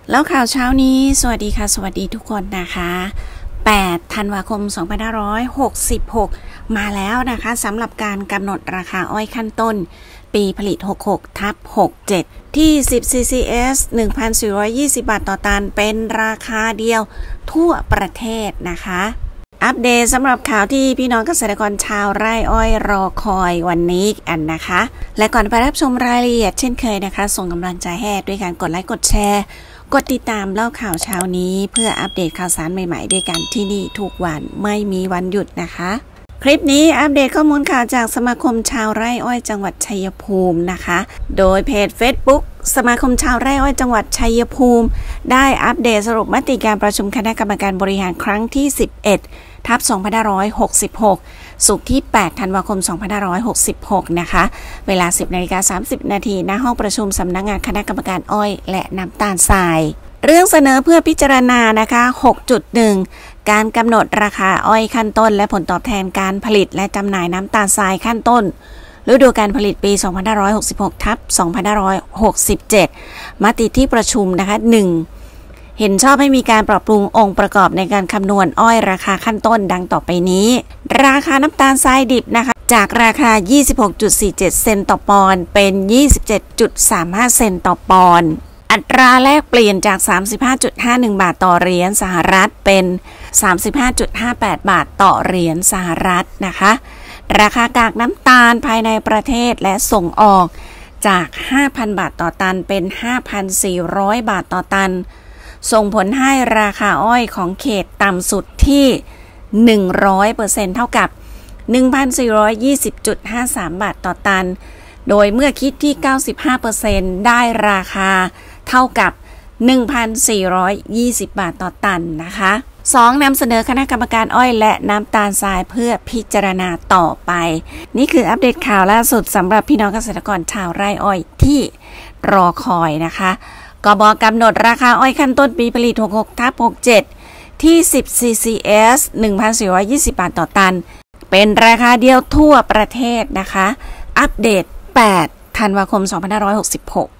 แล้วข่าวเช้านี้สวัสดีค่ะสวัสดีทุกคนนะคะ8 ธันวาคม 2566 มาแล้วนะคะสำหรับการกำหนดราคาอ้อยขั้นต้นปีผลิต 66/67 ที่ 10 CCS 1,420 บาทต่อตันเป็นราคาเดียวทั่วประเทศนะคะอัปเดตสำหรับข่าวที่พี่น้องเกษตรกรชาวไร่อ้อยรอคอยวันนี้กันนะคะและก่อนไปรับชมรายละเอียดเช่นเคยนะคะส่งกำลังใจให้ด้วยการกดไลค์กดแชร์กดติดตามเล่าข่าวเช้านี้เพื่ออัปเดตข่าวสารใหม่ๆด้วยกันที่นี่ทุกวันไม่มีวันหยุดนะคะคลิปนี้อัปเดตข้อมูลข่าวจากสมาคมชาวไร่อ้อยจังหวัดชัยภูมินะคะโดยเพจ Facebook สมาคมชาวไร่อ้อยจังหวัดชัยภูมิได้อัปเดตสรุปมติการประชุมคณะกรรมการบริหารครั้งที่ 11/2566 ศุกร์ที่ 8 ธันวาคม 2566 นะคะเวลา 10:30 นาทีณห้องประชุมสำนักงานคณะกรรมการอ้อยและน้ำตาลทรายเรื่องเสนอเพื่อพิจารณานะคะ 6.1 การกำหนดราคาอ้อยขั้นต้นและผลตอบแทนการผลิตและจำหน่ายน้ำตาลทรายขั้นต้นฤดูกาลผลิตปี 2566/2567 มติที่ประชุมนะคะ 1. เห็นชอบให้มีการปรับปรุงองค์ประกอบในการคำนวณอ้อยราคาขั้นต้นดังต่อไปนี้ราคาน้ำตาลทรายดิบนะคะจากราคา 26.47 เซนต์ต่อปอนด์เป็น 27.35 เซนต์ต่อปอนด์อัตราแลกเปลี่ยนจาก 35.51 บาทต่อเหรียญสหรัฐเป็น 35.58 บาทต่อเหรียญสหรัฐนะคะราคากากน้ำตาลภายในประเทศและส่งออกจาก 5,000 บาทต่อตันเป็น 5,400 บาทต่อตันส่งผลให้ราคาอ้อยของเขตต่ำสุดที่ 100% เท่ากับ 1,420.53 บาทต่อตันโดยเมื่อคิดที่ 95% ได้ราคาเท่ากับ 1,420 บาทต่อตันนะคะ 2. นำเสนอคณะกรรมการอ้อยและน้ำตาลทรายเพื่อพิจารณาต่อไปนี่คืออัปเดตข่าวล่าสุดสำหรับพี่น้องเกษตรกรชาวไร่อ้อยที่รอคอยนะคะกบ.กำหนดราคาอ้อยขั้นต้นปีผลิต 66/67 ที่ 10 CCS 1,420 บาทต่อตันเป็นราคาเดียวทั่วประเทศนะคะอัปเดต 8 ธันวาคม 2566